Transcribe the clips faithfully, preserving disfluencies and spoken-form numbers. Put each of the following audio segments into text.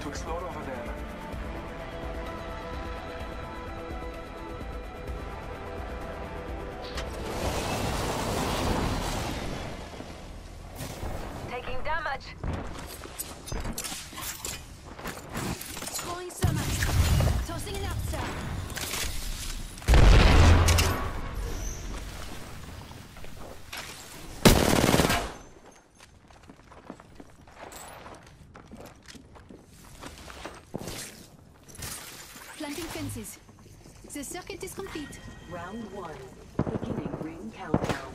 explore over there. Taking damage. Throwing so much. Tossing it up, sir. Planting fences. The circuit is complete. Round one. Beginning ring countdown.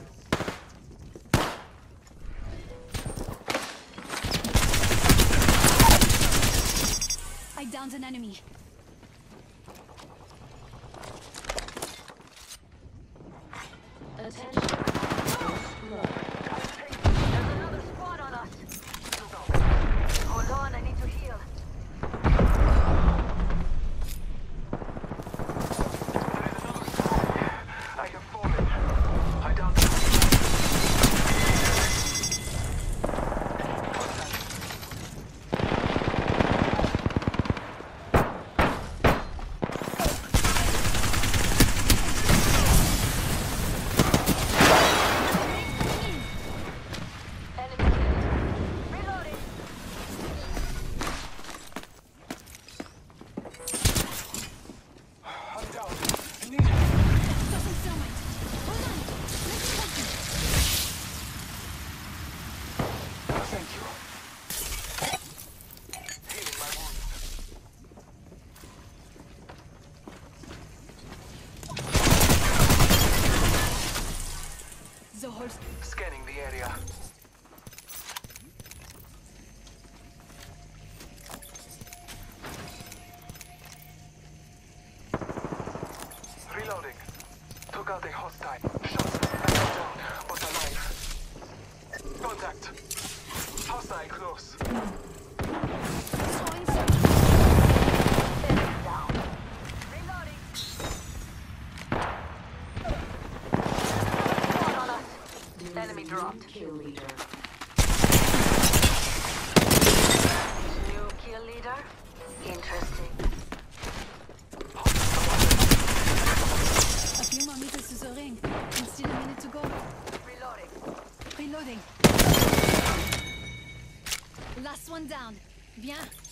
I downed an enemy. Attention. First blood. There's another squad on us. Hold on, I need to heal. I have fallen. I downed. Enemy. Reloading. I'm down. I need. Tossing thermite. Hold on. Let's continue. Thank you. Healing my wound. The whole Scanning the area. Reloading. Took out a hostile. Shots. I am down, but alive. Contact. Hostile close. throwing so Enemy down. Reloading. Squad on us. Enemy dropped. Kill leader. New kill leader. Interesting. a few more meters to the ring. And still a minute to go. Reloading. Reloading. Last one down. Bien.